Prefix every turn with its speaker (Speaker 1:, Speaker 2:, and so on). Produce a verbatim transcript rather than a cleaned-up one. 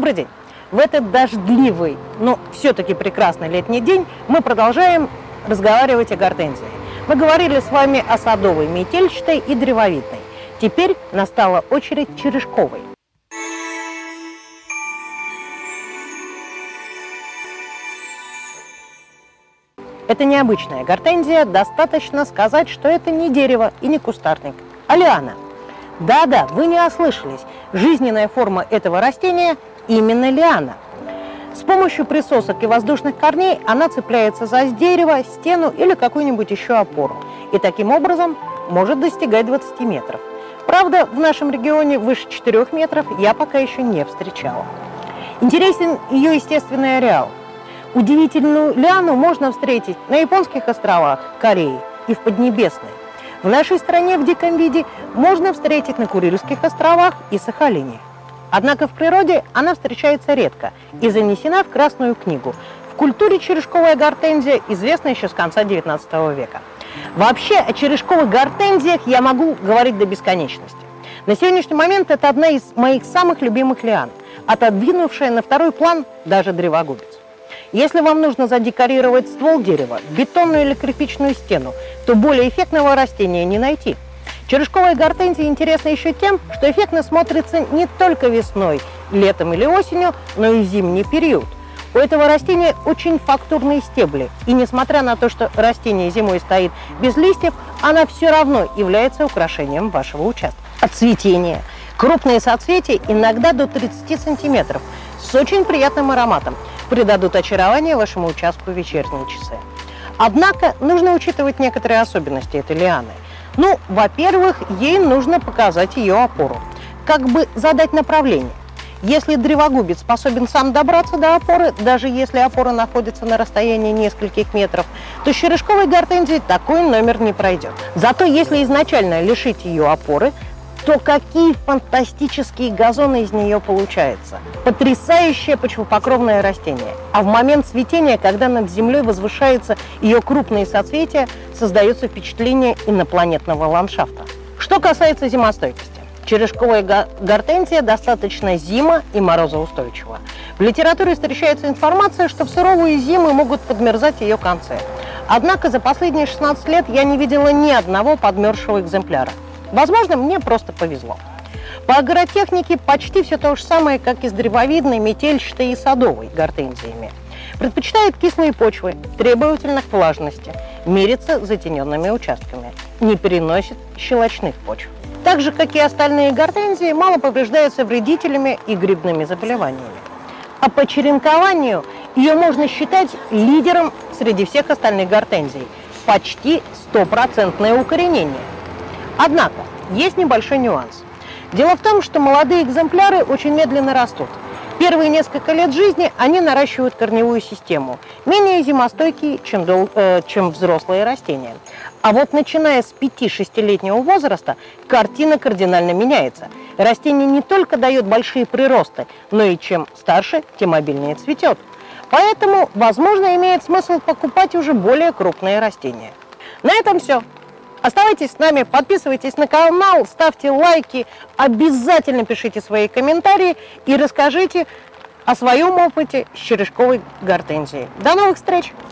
Speaker 1: Добрый день! В этот дождливый, но все-таки прекрасный летний день мы продолжаем разговаривать о гортензии. Мы говорили с вами о садовой, метельчатой и древовидной. Теперь настала очередь черешковой. Это необычная гортензия, достаточно сказать, что это не дерево и не кустарник, а лиана. Да-да, вы не ослышались, жизненная форма этого растения именно лиана. С помощью присосок и воздушных корней она цепляется за дерево, стену или какую-нибудь еще опору. И таким образом может достигать двадцати метров. Правда, в нашем регионе выше четырёх метров я пока еще не встречала. Интересен ее естественный ареал. Удивительную лиану можно встретить на японских островах, Корее и в Поднебесной. В нашей стране в диком виде можно встретить на Курильских островах и Сахалине. Однако в природе она встречается редко и занесена в Красную книгу. В культуре черешковая гортензия известна еще с конца девятнадцатого века. Вообще о черешковых гортензиях я могу говорить до бесконечности. На сегодняшний момент это одна из моих самых любимых лиан, отодвинувшая на второй план даже древогубец. Если вам нужно задекорировать ствол дерева, бетонную или кирпичную стену, то более эффектного растения не найти. Черешковая гортензия интересна еще тем, что эффектно смотрится не только весной, летом или осенью, но и в зимний период. У этого растения очень фактурные стебли, и несмотря на то, что растение зимой стоит без листьев, она все равно является украшением вашего участка. От цветения. Крупные соцветия, иногда до тридцати сантиметров, с очень приятным ароматом, придадут очарование вашему участку в вечерние часы. Однако нужно учитывать некоторые особенности этой лианы. Ну, во-первых, ей нужно показать ее опору, как бы задать направление. Если древогубец способен сам добраться до опоры, даже если опора находится на расстоянии нескольких метров, то с черешковой гортензией такой номер не пройдет. Зато если изначально лишить ее опоры, то какие фантастические газоны из нее получаются. Потрясающее почвопокровное растение. А в момент цветения, когда над землей возвышаются ее крупные соцветия, создается впечатление инопланетного ландшафта. Что касается зимостойкости. Черешковая гортензия достаточно зимо- и морозоустойчива. В литературе встречается информация, что в суровые зимы могут подмерзать ее концы. Однако за последние шестнадцать лет я не видела ни одного подмерзшего экземпляра. Возможно, мне просто повезло. По агротехнике почти все то же самое, как и с древовидной, метельчатой и садовой гортензиями. Предпочитает кислые почвы, требовательна к влажности, мирится с затененными участками, не переносит щелочных почв. Так же, как и остальные гортензии, мало повреждается вредителями и грибными заболеваниями. А по черенкованию ее можно считать лидером среди всех остальных гортензий. Почти стопроцентное укоренение. Однако, есть небольшой нюанс. Дело в том, что молодые экземпляры очень медленно растут. Первые несколько лет жизни они наращивают корневую систему, менее зимостойкие, чем, дол, э, чем взрослые растения. А вот начиная с пяти-шестилетнего возраста картина кардинально меняется. Растение не только дает большие приросты, но и чем старше, тем обильнее цветет. Поэтому, возможно, имеет смысл покупать уже более крупные растения. На этом все. Оставайтесь с нами, подписывайтесь на канал, ставьте лайки, обязательно пишите свои комментарии и расскажите о своем опыте с черешковой гортензией. До новых встреч!